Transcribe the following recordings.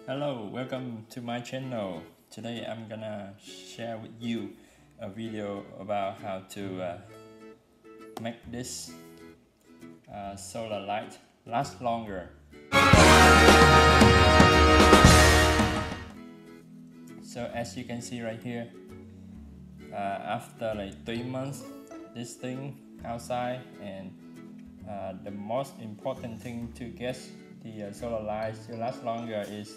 Hello, welcome to my channel. Today I'm gonna share with you a video about how to make this solar light last longer. So as you can see right here, after like 3 months this thing outside, and the most important thing to get the solar lights to last longer is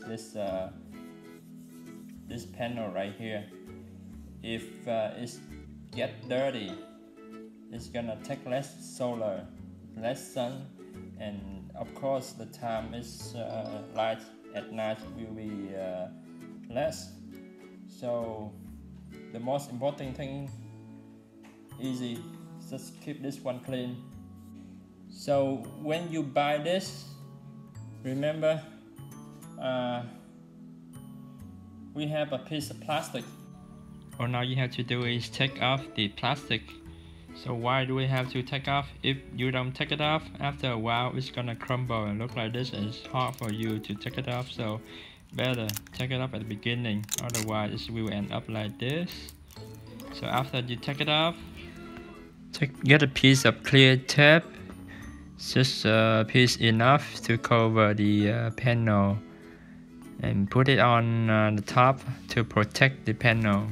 this panel right here. If it get dirty, it's gonna take less solar, less sun, and of course the time is light at night will be less. So the most important thing, easy, just keep this one clean. So when you buy this, remember we have a piece of plastic. All now you have to do is take off the plastic. So why do we have to take off? If you don't take it off, after a while it's gonna crumble and look like this, and it's hard for you to take it off. So better take it off at the beginning, otherwise it will end up like this. So after you take it off, get a piece of clear tape, just a piece enough to cover the panel, and put it on the top to protect the panel.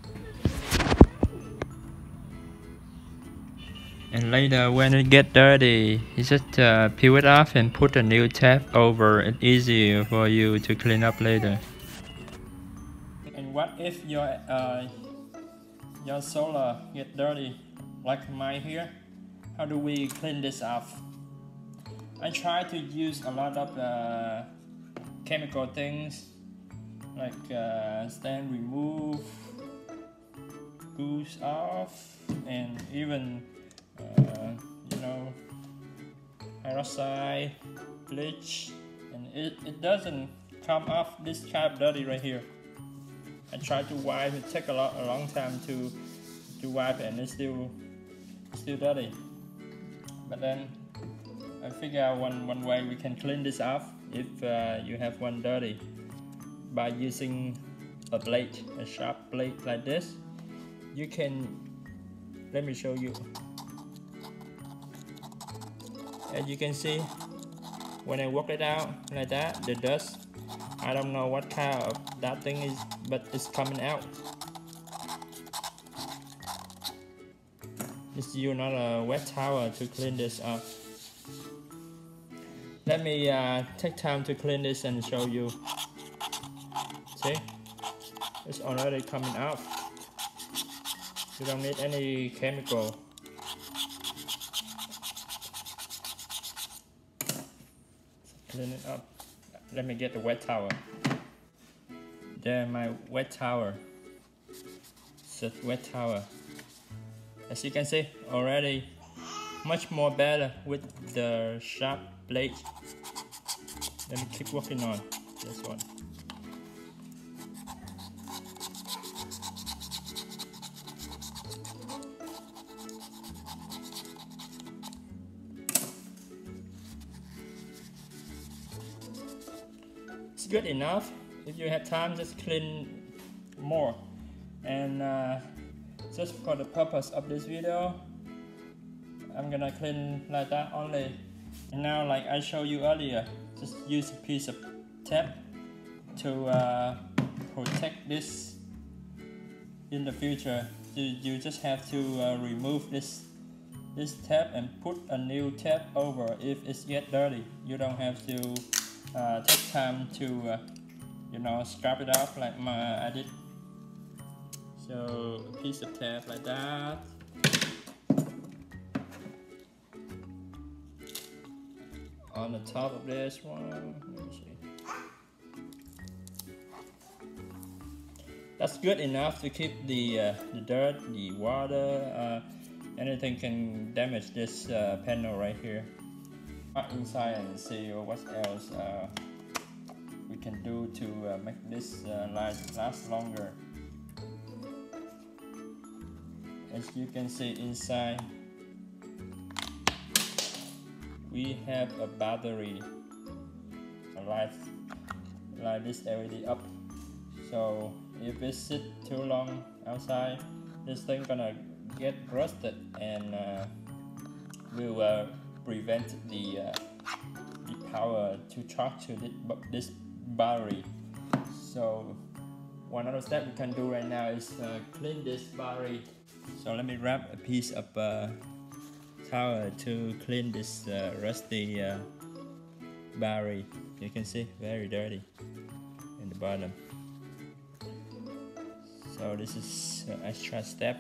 And later when it get dirty, you just peel it off and put a new tape over. It's easier for you to clean up later. And what if your solar get dirty like mine here? How do we clean this off? I try to use a lot of chemical things like stain remove, goose off, and even hydroxide, bleach, and it doesn't come off this kind of dirty right here. I try to wipe, it takes a long time to wipe, and it's still dirty. But then I figure out one way we can clean this off if you have one dirty, by using a blade, a sharp blade like this. You can, let me show you. As you can see, when I work it out like that, the dust, I don't know what kind of that thing is, but it's coming out. It's you not a wet towel to clean this up. Let me take time to clean this and show you. See, it's already coming out. You don't need any chemical. Clean it up. Let me get the wet towel. There, my wet towel. It's wet towel. As you can see, already much more better with the sharp blade. Let me keep working on this one. It's good enough. If you have time, just clean more. And just for the purpose of this video, I'm gonna clean like that only. And now, like I showed you earlier, just use a piece of tape to protect this in the future. You just have to remove this tape and put a new tape over if it's get dirty. You don't have to take time to scrap it off like I did. So a piece of tape like that. On the top of this one, let me see. That's good enough to keep the dirt, the water, anything can damage this panel right here. Inside and see what else we can do to make this light last longer. As you can see inside, we have a battery, a like this LED up. So if it sit too long outside, this thing gonna get rusted and will prevent the power to charge to this battery. So one other step we can do right now is clean this battery. So let me wrap a piece of towel to clean this rusty battery. You can see very dirty in the bottom. So this is an extra step.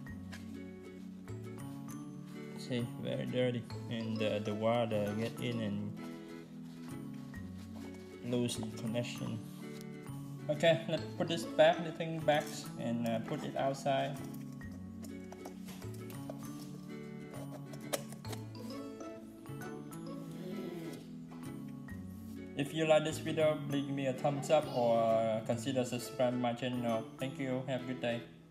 See, very dirty, and the water get in and lose the connection. Okay, let's put this back, the thing back, and put it outside. If you like this video, please give me a thumbs up or consider subscribing my channel. Thank you. Have a good day.